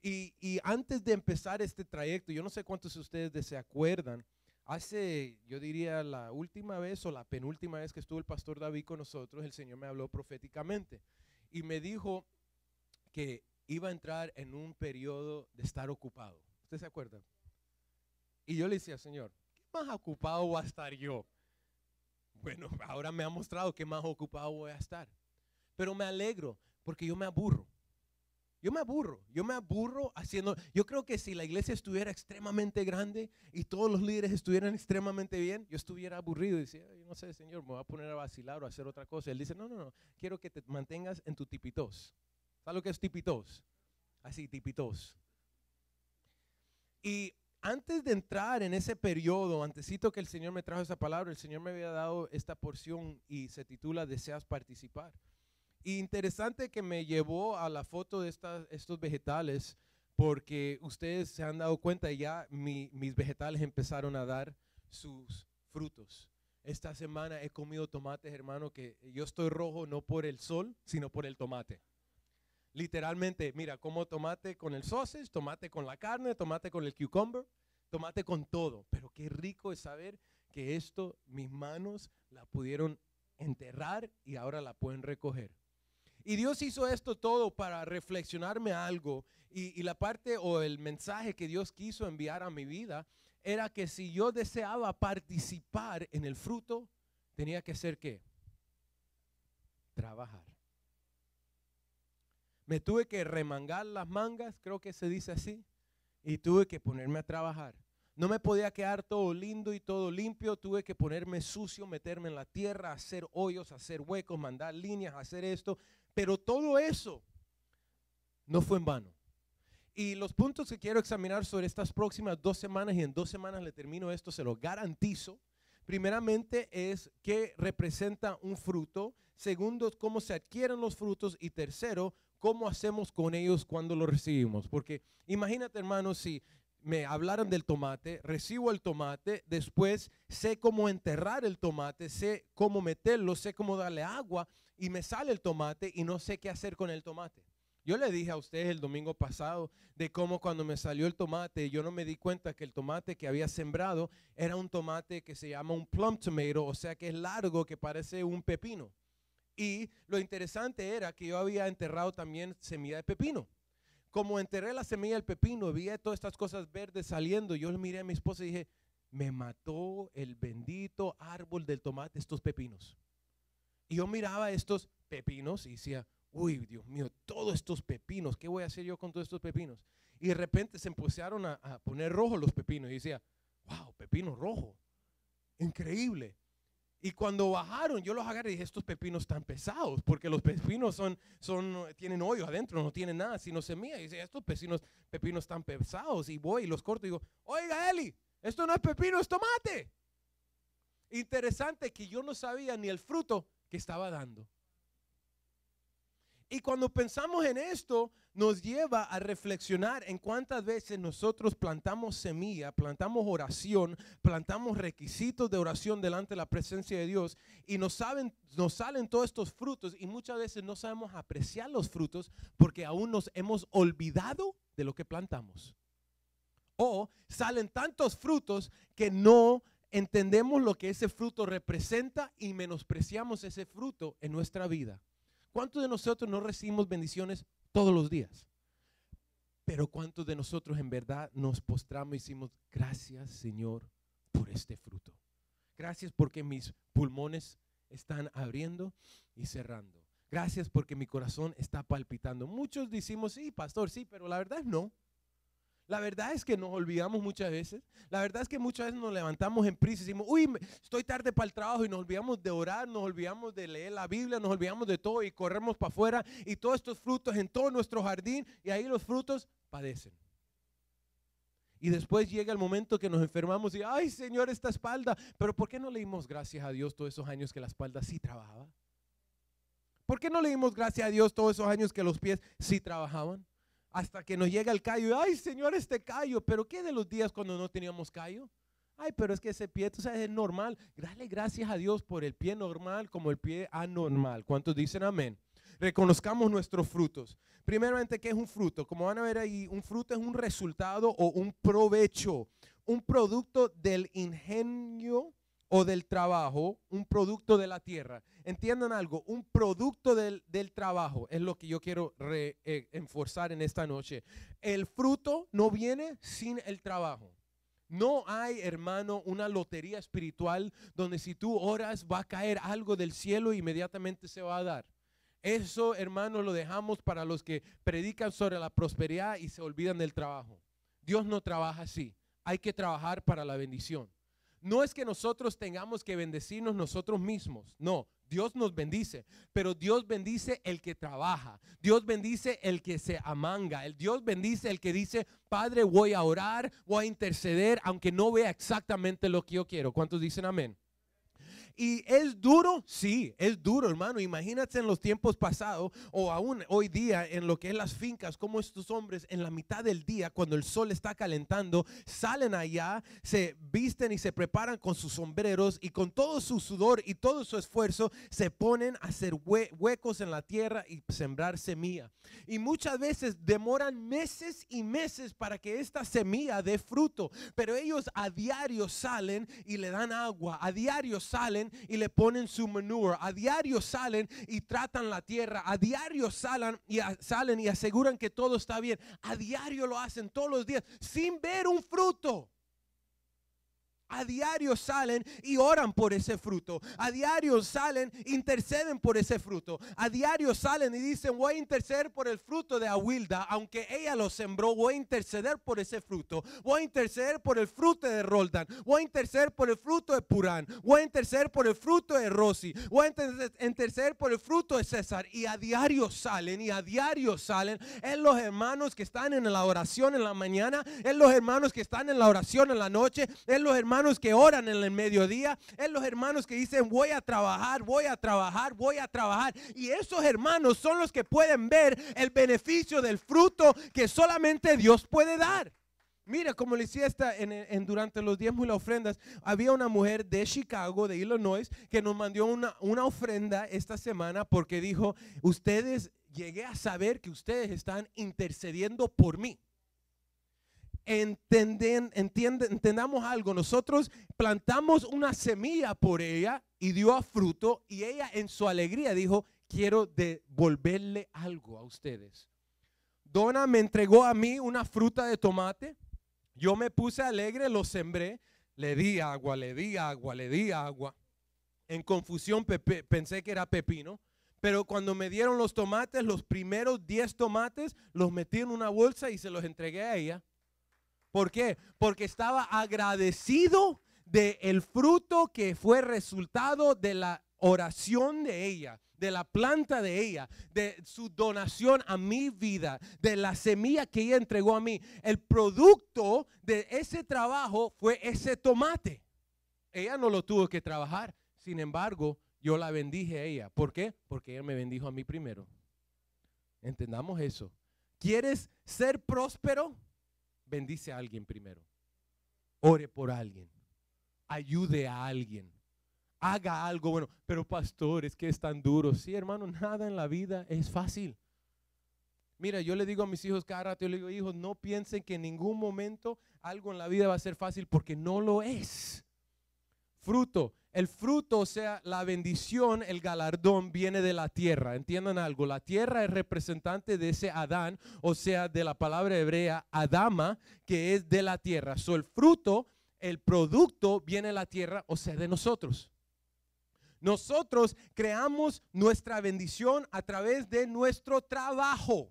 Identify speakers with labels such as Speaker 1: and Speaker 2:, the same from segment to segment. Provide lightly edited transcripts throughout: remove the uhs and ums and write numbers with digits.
Speaker 1: Y antes de empezar este trayecto, yo no sé cuántos de ustedes se acuerdan, hace, yo diría, la última vez o la penúltima vez que estuvo el pastor David con nosotros, el Señor me habló proféticamente y me dijo que iba a entrar en un periodo de estar ocupado. ¿Usted se acuerda? Y yo le decía, Señor, ¿qué más ocupado voy a estar yo? Bueno, ahora me ha mostrado qué más ocupado voy a estar. Pero me alegro porque yo me aburro. Yo me aburro haciendo, yo creo que si la iglesia estuviera extremadamente grande y todos los líderes estuvieran extremadamente bien, yo estuviera aburrido y decía, yo no sé, Señor, me voy a poner a vacilar o a hacer otra cosa. Él dice, no, quiero que te mantengas en tu tipitos. ¿Sabes lo que es tipitos? Así, tipitos. Y antes de entrar en ese periodo, antesito que el Señor me trajo esa palabra, el Señor me había dado esta porción y se titula ¿Deseas participar? Y interesante que me llevó a la foto de estos vegetales, porque ustedes se han dado cuenta ya mis vegetales empezaron a dar sus frutos. Esta semana he comido tomates, hermano, que yo estoy rojo no por el sol, sino por el tomate. Literalmente, mira, como tomate con el sausage, tomate con la carne, tomate con el cucumber, tomate con todo. Pero qué rico es saber que esto, mis manos la pudieron enterrar y ahora la pueden recoger. Y Dios hizo esto todo para reflexionarme algo y la parte o el mensaje que Dios quiso enviar a mi vida era que si yo deseaba participar en el fruto, tenía que hacer ¿qué? Trabajar. Me tuve que remangar las mangas, creo que se dice así, y tuve que ponerme a trabajar. No me podía quedar todo lindo y todo limpio, tuve que ponerme sucio, meterme en la tierra, hacer hoyos, hacer huecos, mandar líneas, hacer esto. Pero todo eso no fue en vano. Y los puntos que quiero examinar sobre estas próximas 2 semanas, y en 2 semanas le termino esto, se lo garantizo. Primeramente es qué representa un fruto. Segundo, cómo se adquieren los frutos. Y tercero, cómo hacemos con ellos cuando los recibimos. Porque imagínate, hermano, si me hablaran del tomate, recibo el tomate, después sé cómo enterrar el tomate, sé cómo meterlo, sé cómo darle agua y me sale el tomate y no sé qué hacer con el tomate. Yo le dije a ustedes el domingo pasado de cómo cuando me salió el tomate, yo no me di cuenta que el tomate que había sembrado era un tomate que se llama un plum tomato, o sea que es largo, que parece un pepino. Y lo interesante era que yo había enterrado también semilla de pepino. Como enterré la semilla del pepino, vi todas estas cosas verdes saliendo, yo le miré a mi esposa y dije, me mató el bendito árbol del tomate, estos pepinos. Y yo miraba estos pepinos y decía, uy, Dios mío, todos estos pepinos, ¿qué voy a hacer yo con todos estos pepinos? Y de repente se empezaron a poner rojos los pepinos y decía, wow, pepino rojo, increíble. Y cuando bajaron, yo los agarré y dije, estos pepinos están pesados, porque los pepinos tienen hoyo adentro, no tienen nada, sino semilla. Y dice, estos pepinos están pesados. Y voy y los corto y digo, oiga, Eli, esto no es pepino, es tomate. Interesante que yo no sabía ni el fruto que estaba dando. Y cuando pensamos en esto, nos lleva a reflexionar en cuántas veces nosotros plantamos semilla, plantamos oración, plantamos requisitos de oración delante de la presencia de Dios y nos salen todos estos frutos y muchas veces no sabemos apreciar los frutos porque aún nos hemos olvidado de lo que plantamos. O salen tantos frutos que no entendemos lo que ese fruto representa y menospreciamos ese fruto en nuestra vida. ¿Cuántos de nosotros no recibimos bendiciones todos los días? Pero ¿cuántos de nosotros en verdad nos postramos y decimos, gracias Señor por este fruto? Gracias porque mis pulmones están abriendo y cerrando. Gracias porque mi corazón está palpitando. Muchos decimos, sí, pastor, sí, pero la verdad es no. La verdad es que nos olvidamos muchas veces. La verdad es que muchas veces nos levantamos en prisa y decimos, uy, estoy tarde para el trabajo y nos olvidamos de orar, nos olvidamos de leer la Biblia, nos olvidamos de todo y corremos para afuera y todos estos frutos en todo nuestro jardín y ahí los frutos padecen. Y después llega el momento que nos enfermamos y, ay Señor, esta espalda, pero ¿por qué no le dimos gracias a Dios todos esos años que la espalda sí trabajaba? ¿Por qué no le dimos gracias a Dios todos esos años que los pies sí trabajaban? Hasta que nos llega el callo, ay Señor, este callo, pero ¿qué de los días cuando no teníamos callo? Ay, pero es que ese pie, tú sabes, es normal. Dale gracias a Dios por el pie normal como el pie anormal. ¿Cuántos dicen amén? reconozcamos nuestros frutos. Primeramente, ¿qué es un fruto? Como van a ver ahí, un fruto es un resultado o un provecho, un producto del ingenio o del trabajo, un producto de la tierra. Entiendan algo, un producto del trabajo es lo que yo quiero enforzar en esta noche. El fruto no viene sin el trabajo. No hay, hermano, una lotería espiritual donde si tú oras va a caer algo del cielo e inmediatamente se va a dar. Eso, hermano, lo dejamos para los que predican sobre la prosperidad y se olvidan del trabajo. Dios no trabaja así. Hay que trabajar para la bendición. No es que nosotros tengamos que bendecirnos nosotros mismos. No, Dios nos bendice. Pero Dios bendice el que trabaja. Dios bendice el que se amanga. Dios bendice el que dice, Padre, voy a orar, voy a interceder, aunque no vea exactamente lo que yo quiero. ¿Cuántos dicen amén? ¿Y es duro? Sí, es duro, hermano. Imagínate en los tiempos pasados o aún hoy día en lo que es las fincas, como estos hombres en la mitad del día, cuando el sol está calentando, salen allá, se visten y se preparan con sus sombreros y con todo su sudor y todo su esfuerzo se ponen a hacer huecos en la tierra y sembrar semilla. Y muchas veces demoran meses y meses para que esta semilla dé fruto, pero ellos a diario salen y le dan agua, a diario salen y le ponen su manure, a diario salen y tratan la tierra, a diario salen y aseguran que todo está bien, a diario lo hacen todos los días sin ver un fruto. A diario salen y oran por ese fruto. A diario salen, interceden por ese fruto. A diario salen y dicen, voy a interceder por el fruto de Awilda. Aunque ella lo sembró, voy a interceder por ese fruto. Voy a interceder por el fruto de Roldan. Voy a interceder por el fruto de Purán. Voy a interceder por el fruto de Rosy. Voy a interceder por el fruto de César. Y a diario salen y a diario salen. Es los hermanos que están en la oración en la mañana. Es los hermanos que están en la oración en la noche. Es los hermanos que oran en el mediodía, es los hermanos que dicen voy a trabajar, voy a trabajar, voy a trabajar, y esos hermanos son los que pueden ver el beneficio del fruto que solamente Dios puede dar. Mira, como le decía durante los diezmos y las ofrendas, había una mujer de Chicago, de Illinois, que nos mandó una ofrenda esta semana porque dijo, llegué a saber que ustedes están intercediendo por mí. Entendamos algo, nosotros plantamos una semilla por ella y dio a fruto, y ella en su alegría dijo, quiero devolverle algo a ustedes. Donna me entregó a mí una fruta de tomate, yo me puse alegre, lo sembré, le di agua, le di agua, le di agua. En confusión pensé que era pepino. Pero cuando me dieron los tomates, los primeros 10 tomates, los metí en una bolsa y se los entregué a ella. ¿Por qué? Porque estaba agradecido del fruto que fue resultado de la oración de ella, de la planta de ella, de su donación a mi vida, de la semilla que ella entregó a mí. El producto de ese trabajo fue ese tomate. Ella no lo tuvo que trabajar, sin embargo, yo la bendije a ella. ¿Por qué? Porque ella me bendijo a mí primero. Entendamos eso. ¿Quieres ser próspero? Bendice a alguien primero. Ore por alguien. Ayude a alguien. Haga algo bueno. Pero pastor, es que es tan duro. Sí, hermano, nada en la vida es fácil. Mira, yo le digo a mis hijos cada rato, yo le digo, hijos, no piensen que en ningún momento algo en la vida va a ser fácil, porque no lo es. Fruto. El fruto, o sea, la bendición, el galardón viene de la tierra. Entiendan algo, la tierra es representante de ese Adán, o sea, de la palabra hebrea Adama, que es de la tierra. El fruto, el producto viene de la tierra, o sea, de nosotros. Nosotros creamos nuestra bendición a través de nuestro trabajo.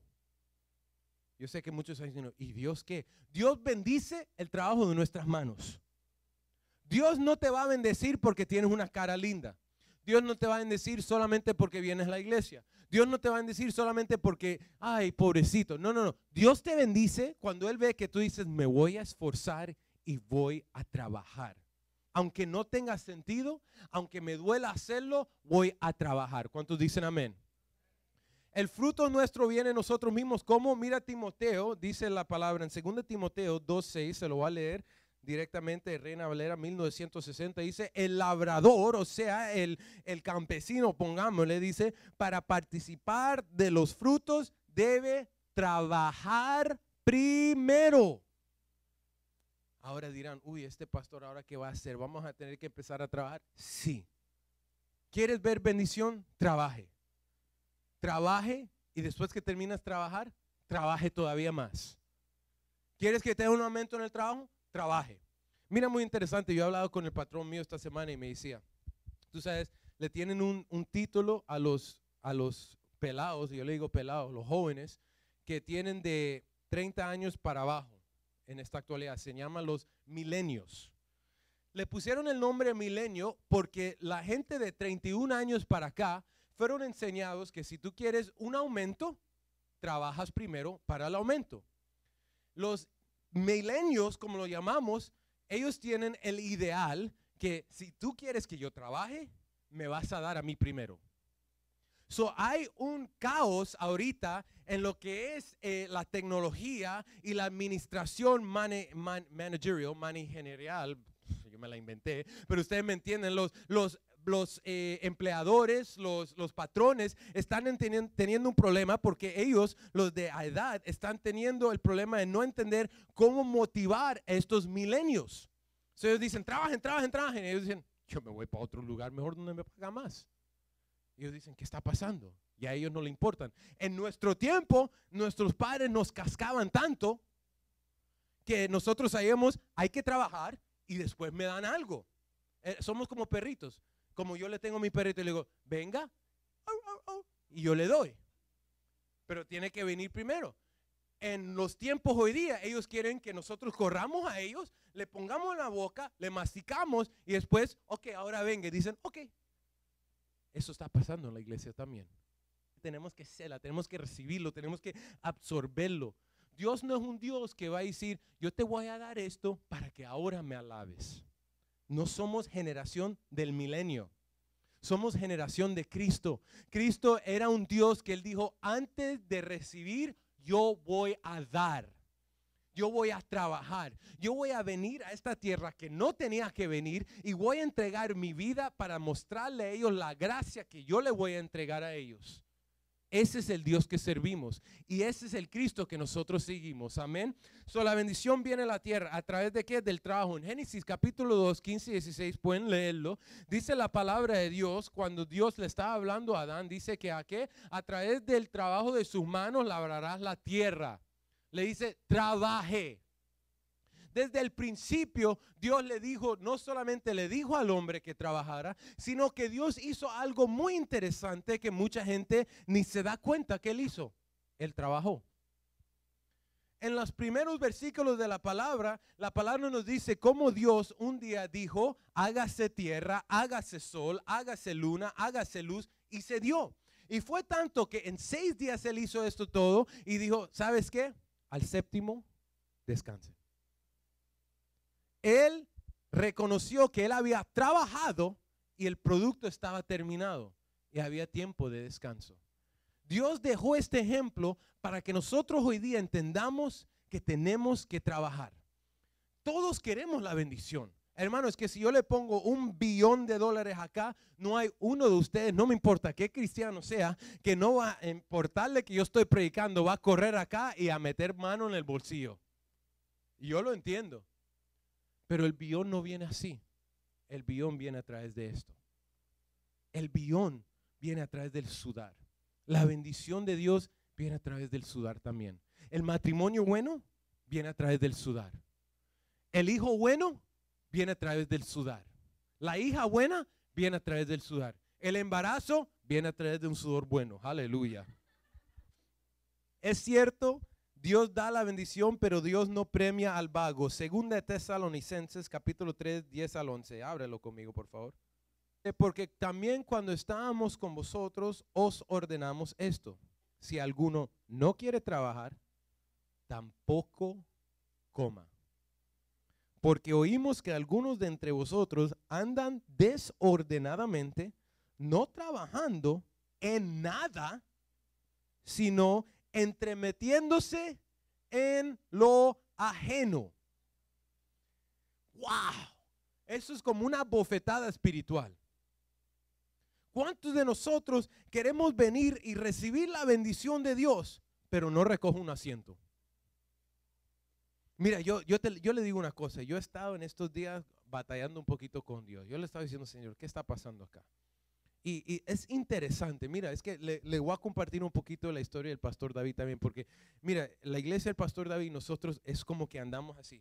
Speaker 1: Yo sé que muchos están diciendo, ¿y Dios qué? Dios bendice el trabajo de nuestras manos. Dios no te va a bendecir porque tienes una cara linda. Dios no te va a bendecir solamente porque vienes a la iglesia. Dios no te va a bendecir solamente porque, ay, pobrecito. No, no, no. Dios te bendice cuando Él ve que tú dices, me voy a esforzar y voy a trabajar. Aunque no tenga sentido, aunque me duela hacerlo, voy a trabajar. ¿Cuántos dicen amén? El fruto nuestro viene de nosotros mismos. Como mira Timoteo, dice la palabra en 2 Timoteo 2:6, se lo voy a leer. directamente Reina Valera 1960, dice, el labrador, o sea, el campesino, pongámosle, dice, para participar de los frutos debe trabajar primero. Ahora dirán, uy, este pastor, ¿ahora qué va a hacer? ¿Vamos a tener que empezar a trabajar? Sí. ¿Quieres ver bendición? Trabaje. Trabaje y después que terminas de trabajar, trabaje todavía más. ¿Quieres que te dé un aumento en el trabajo? Trabaje. Mira, muy interesante, yo he hablado con el patrón mío esta semana y me decía, tú sabes, le tienen un título a los pelados, y yo le digo pelados, los jóvenes, que tienen de 30 años para abajo en esta actualidad, se llaman los milenios. Le pusieron el nombre milenio porque la gente de 31 años para acá fueron enseñados que si tú quieres un aumento, trabajas primero para el aumento. Los milenios, como lo llamamos, ellos tienen el ideal que si tú quieres que yo trabaje, me vas a dar a mí primero. So, hay un caos ahorita en lo que es la tecnología y la administración managerial. Yo me la inventé, pero ustedes me entienden. Los empleadores, los patrones están teniendo un problema porque ellos, los de edad, están teniendo el problema de no entender cómo motivar a estos milenios. So, ellos dicen, trabajen. Y ellos dicen, yo me voy para otro lugar mejor donde me paga más. Y ellos dicen, ¿qué está pasando? Y a ellos no le importan. En nuestro tiempo, nuestros padres nos cascaban tanto que nosotros sabíamos, hay que trabajar y después me dan algo. Somos como perritos. Como yo le tengo a mi perrito y le digo, venga, y yo le doy. Pero tiene que venir primero. En los tiempos hoy día, ellos quieren que nosotros corramos a ellos, le pongamos en la boca, le masticamos y después, ok, ahora venga. Y dicen, ok. Eso está pasando en la iglesia también. Tenemos que serla, tenemos que recibirlo, tenemos que absorberlo. Dios no es un Dios que va a decir, yo te voy a dar esto para que ahora me alabes. No somos generación del milenio. Somos generación de Cristo. Cristo era un Dios que Él dijo, antes de recibir, yo voy a dar. Yo voy a trabajar, yo voy a venir a esta tierra que no tenía que venir y voy a entregar mi vida para mostrarle a ellos la gracia que yo le voy a entregar a ellos. Ese es el Dios que servimos y ese es el Cristo que nosotros seguimos. Amén. So, la bendición viene a la tierra a través de ¿qué? Del trabajo. En Génesis capítulo 2, 15 y 16 pueden leerlo. Dice la palabra de Dios cuando Dios le estaba hablando a Adán, dice que a través del trabajo de sus manos labrarás la tierra. Le dice, trabaje. Desde el principio, Dios le dijo, no solamente le dijo al hombre que trabajara, sino que Dios hizo algo muy interesante que mucha gente ni se da cuenta que Él hizo. Él trabajó. En los primeros versículos de la palabra nos dice cómo Dios un día dijo, hágase tierra, hágase sol, hágase luna, hágase luz, y se dio. Y fue tanto que en 6 días Él hizo esto todo y dijo, ¿sabes qué? Al séptimo, descanse. Él reconoció que él había trabajado y el producto estaba terminado y había tiempo de descanso. Dios dejó este ejemplo para que nosotros hoy día entendamos que tenemos que trabajar. Todos queremos la bendición. Hermano, es que si yo le pongo $1 billón acá, no hay uno de ustedes, no me importa qué cristiano sea, que no va a importarle que yo estoy predicando, va a correr acá y a meter mano en el bolsillo. Y yo lo entiendo. Pero el billón no viene así. El billón viene a través de esto. El billón viene a través del sudar. La bendición de Dios viene a través del sudar también. El matrimonio bueno viene a través del sudar. El hijo bueno viene a través del sudar. La hija buena viene a través del sudar. El embarazo viene a través de un sudor bueno. Aleluya. Es cierto, Dios da la bendición, pero Dios no premia al vago. Segunda de Tesalonicenses, capítulo 3, 10 al 11. Ábrelo conmigo, por favor. Porque también cuando estábamos con vosotros, os ordenamos esto. Si alguno no quiere trabajar, tampoco coma. Porque oímos que algunos de entre vosotros andan desordenadamente, no trabajando en nada, sino entremetiéndose en lo ajeno. ¡wow! Eso es como una bofetada espiritual. ¿Cuántos de nosotros queremos venir y recibir la bendición de Dios, pero no recojo un asiento? Mira, yo le digo una cosa. Yo he estado en estos días batallando un poquito con Dios. Yo le estaba diciendo, Señor, ¿qué está pasando acá? Y es interesante. Mira, es que le voy a compartir un poquito de la historia del pastor David también. Porque, mira, la iglesia del pastor David, nosotros es como que andamos así.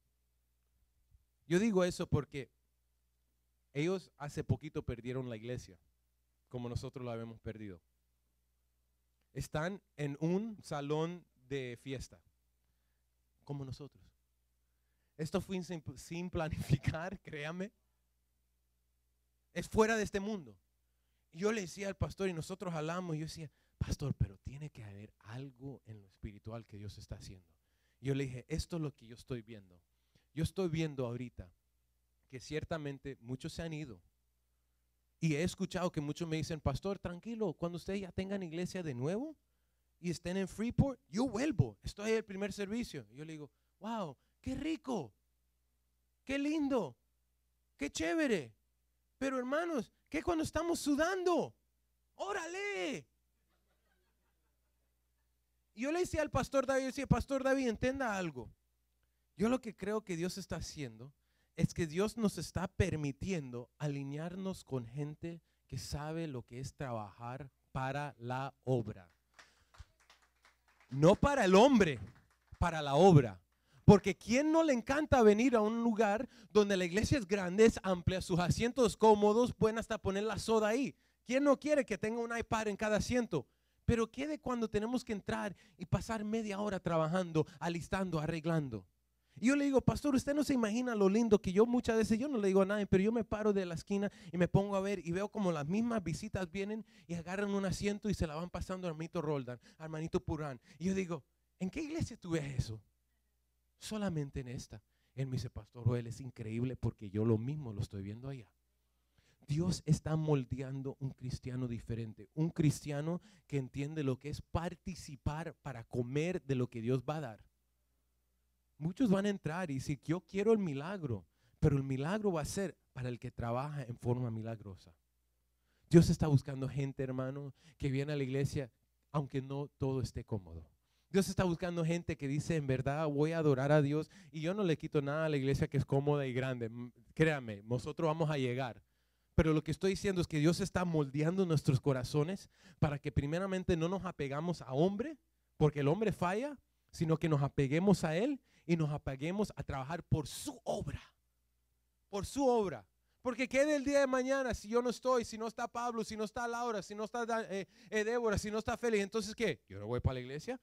Speaker 1: Yo digo eso porque ellos hace poquito perdieron la iglesia, como nosotros la habíamos perdido. Están en un salón de fiesta, como nosotros. Esto fue sin planificar, créame. Es fuera de este mundo. Y yo le decía al pastor, y nosotros hablamos, y yo decía, pastor, pero tiene que haber algo en lo espiritual que Dios está haciendo. Y yo le dije, esto es lo que yo estoy viendo. Yo estoy viendo ahorita que ciertamente muchos se han ido. Y he escuchado que muchos me dicen, pastor, tranquilo, cuando ustedes ya tengan iglesia de nuevo y estén en Freeport, yo vuelvo, estoy en el primer servicio. Y yo le digo, wow, qué rico, qué lindo, qué chévere. Pero hermanos, ¿qué cuando estamos sudando? ¡Órale! Y yo le decía al pastor David, yo decía, pastor David, entienda algo. Yo lo que creo que Dios está haciendo es que Dios nos está permitiendo alinearnos con gente que sabe lo que es trabajar para la obra. No para el hombre, para la obra. Porque ¿quién no le encanta venir a un lugar donde la iglesia es grande, es amplia, sus asientos cómodos, pueden hasta poner la soda ahí? ¿Quién no quiere que tenga un iPad en cada asiento? Pero ¿qué de cuando tenemos que entrar y pasar media hora trabajando, alistando, arreglando? Y yo le digo, pastor, usted no se imagina lo lindo que yo muchas veces, yo no le digo a nadie, pero yo me paro de la esquina y me pongo a ver y veo como las mismas visitas vienen y agarran un asiento y se la van pasando al hermanito Roldan, al hermanito Purán. Y yo digo, ¿en qué iglesia tú ves eso? Solamente en esta. Él me dice, pastor Joel, es increíble porque yo lo mismo lo estoy viendo allá. Dios está moldeando un cristiano diferente, un cristiano que entiende lo que es participar para comer de lo que Dios va a dar. Muchos van a entrar y decir, yo quiero el milagro, pero el milagro va a ser para el que trabaja en forma milagrosa. Dios está buscando gente, hermano, que viene a la iglesia aunque no todo esté cómodo. Dios está buscando gente que dice, en verdad voy a adorar a Dios y yo no le quito nada a la iglesia que es cómoda y grande. Créame, nosotros vamos a llegar. Pero lo que estoy diciendo es que Dios está moldeando nuestros corazones para que primeramente no nos apegamos a hombre, porque el hombre falla, sino que nos apeguemos a Él y nos apeguemos a trabajar por su obra. Por su obra. Porque qué del día de mañana si yo no estoy, si no está Pablo, si no está Laura, si no está Débora, si no está Félix, entonces ¿qué? ¿Yo no voy para la iglesia?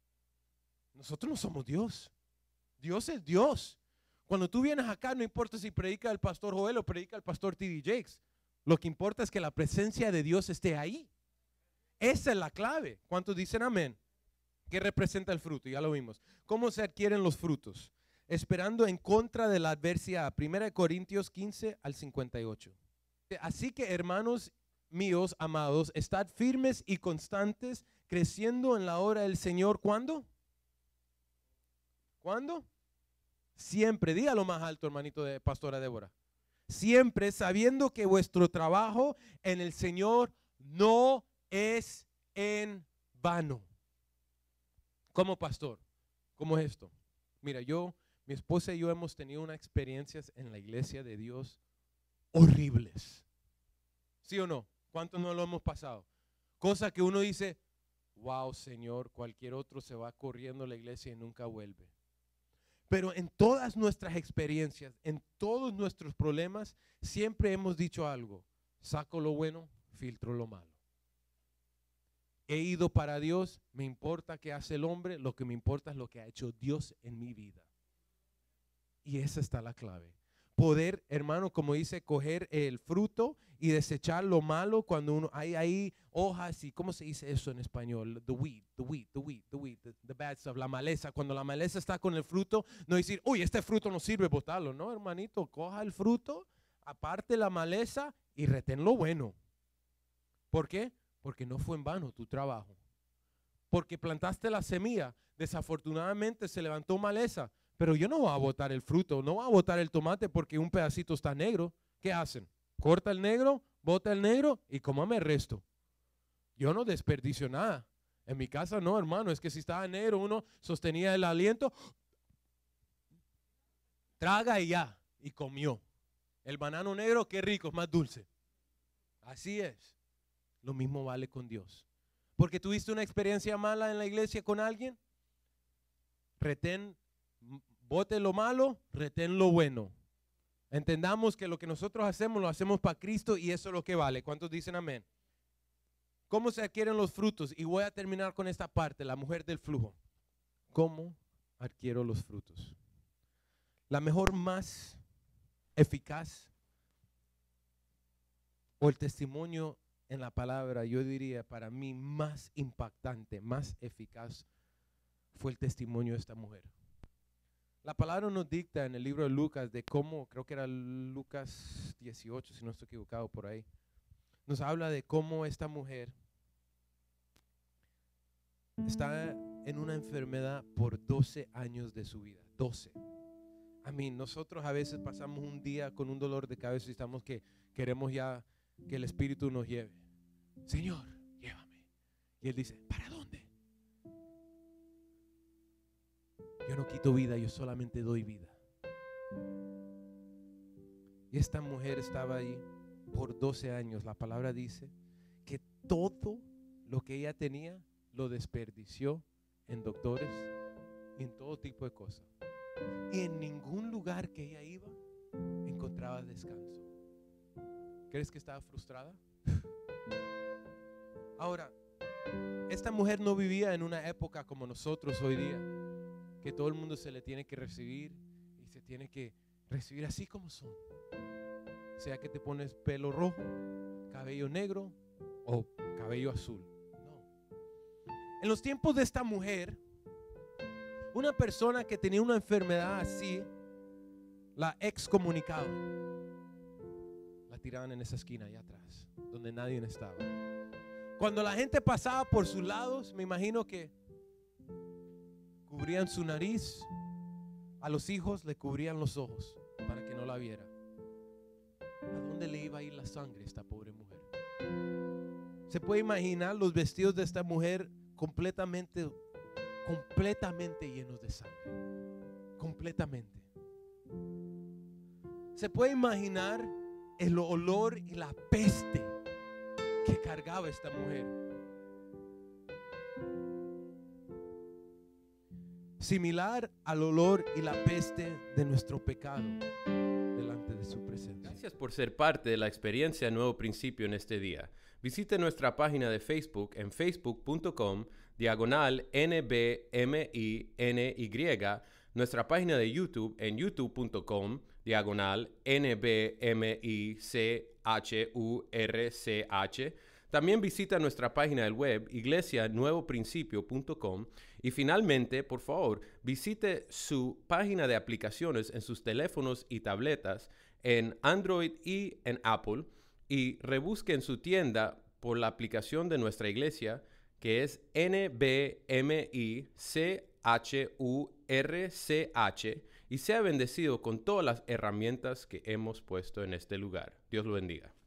Speaker 1: Nosotros no somos Dios. Dios es Dios. Cuando tú vienes acá, no importa si predica el pastor Joel o predica el pastor T.D. Jakes. Lo que importa es que la presencia de Dios esté ahí. Esa es la clave. ¿Cuántos dicen amén? ¿Qué representa el fruto? Ya lo vimos. ¿Cómo se adquieren los frutos? Esperando en contra de la adversidad. 1 Corintios 15 al 58. Así que, hermanos míos amados, estad firmes y constantes, creciendo en la obra del Señor. ¿Cuándo? ¿Cuándo? Siempre, dígalo más alto, hermanito de pastora Débora. Siempre sabiendo que vuestro trabajo en el Señor no es en vano. ¿Cómo, pastor? ¿Cómo es esto? Mira, mi esposa y yo hemos tenido unas experiencias en la iglesia de Dios horribles. ¿Sí o no? ¿Cuántos no lo hemos pasado? Cosa que uno dice, wow, Señor, cualquier otro se va corriendo a la iglesia y nunca vuelve. Pero en todas nuestras experiencias, en todos nuestros problemas, siempre hemos dicho algo: saco lo bueno, filtro lo malo. He ido para Dios, me importa qué hace el hombre, lo que me importa es lo que ha hecho Dios en mi vida. Y esa está la clave. Poder, hermano, como dice, coger el fruto y desechar lo malo cuando uno hay ahí hojas y, ¿cómo se dice eso en español? The bad stuff, la maleza. Cuando la maleza está con el fruto, no decir, uy, este fruto no sirve, botarlo. No, hermanito, coja el fruto, aparte la maleza y retén lo bueno. ¿Por qué? Porque no fue en vano tu trabajo. Porque plantaste la semilla, desafortunadamente se levantó maleza, Pero yo no voy a botar el fruto, no voy a botar el tomate porque un pedacito está negro. ¿Qué hacen? Corta el negro, bota el negro y cómame el resto. Yo no desperdicio nada. En mi casa no, hermano, es que si estaba negro uno sostenía el aliento, traga y ya, y comió. El banano negro, qué rico, es más dulce. Así es. Lo mismo vale con Dios. Porque tuviste una experiencia mala en la iglesia con alguien, bote lo malo, retén lo bueno. Entendamos que lo que nosotros hacemos, lo hacemos para Cristo y eso es lo que vale. ¿Cuántos dicen amén? ¿Cómo se adquieren los frutos? Y voy a terminar con esta parte, la mujer del flujo. ¿Cómo adquiero los frutos? La mejor, más eficaz, o el testimonio en la palabra, yo diría para mí más impactante, más eficaz, fue el testimonio de esta mujer. La palabra nos dicta en el libro de Lucas de cómo, creo que era Lucas 18, si no estoy equivocado por ahí, nos habla de cómo esta mujer está en una enfermedad por 12 años de su vida. 12. Nosotros a veces pasamos un día con un dolor de cabeza y estamos que queremos ya que el Espíritu nos lleve. Señor, llévame. Y Él dice, ¿para dónde? Yo no quito vida, yo solamente doy vida. Y esta mujer estaba ahí por 12 años. La palabra dice que todo lo que ella tenía lo desperdició en doctores, en todo tipo de cosas. Y en ningún lugar que ella iba encontraba descanso. ¿Crees que estaba frustrada? Ahora, esta mujer no vivía en una época como nosotros hoy día, que todo el mundo se le tiene que recibir y se tiene que recibir así como son. Sea que te pones pelo rojo, cabello negro o cabello azul. No. En los tiempos de esta mujer, una persona que tenía una enfermedad así, la excomunicaban. La tiraban en esa esquina allá atrás, donde nadie estaba. Cuando la gente pasaba por sus lados, me imagino que cubrían su nariz, a los hijos le cubrían los ojos para que no la viera. ¿A dónde le iba a ir la sangre a esta pobre mujer? ¿Se puede imaginar los vestidos de esta mujer completamente llenos de sangre? Completamente. ¿Se puede imaginar el olor y la peste que cargaba esta mujer? Similar al olor y la peste de nuestro pecado delante de su presencia.
Speaker 2: Gracias por ser parte de la experiencia Nuevo Principio en este día. Visite nuestra página de Facebook en facebook.com/NBMINY, nuestra página de YouTube en youtube.com/NBMICHURCH. También visita nuestra página del web iglesianuevoprincipio.com y finalmente, por favor, visite su página de aplicaciones en sus teléfonos y tabletas en Android y en Apple y rebusque en su tienda por la aplicación de nuestra iglesia que es NBMICHURCH y sea bendecido con todas las herramientas que hemos puesto en este lugar. Dios lo bendiga.